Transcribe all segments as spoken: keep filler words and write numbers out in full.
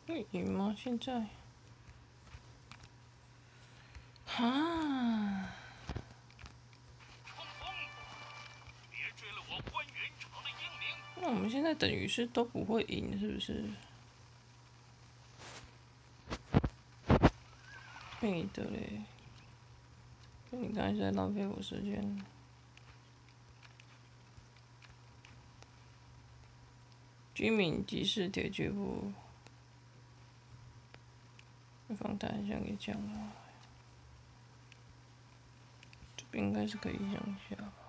会赢吗？现在？哈？那我们现在等于是都不会赢，是不是？没的嘞，你刚才是在浪费我时间。居民集市铁局部，访谈想给讲了，这边应该是可以讲一下吧。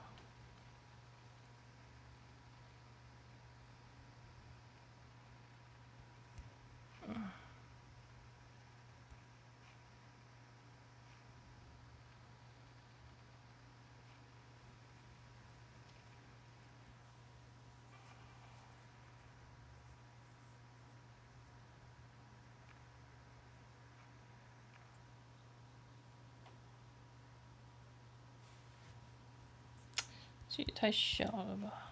这也太小了吧！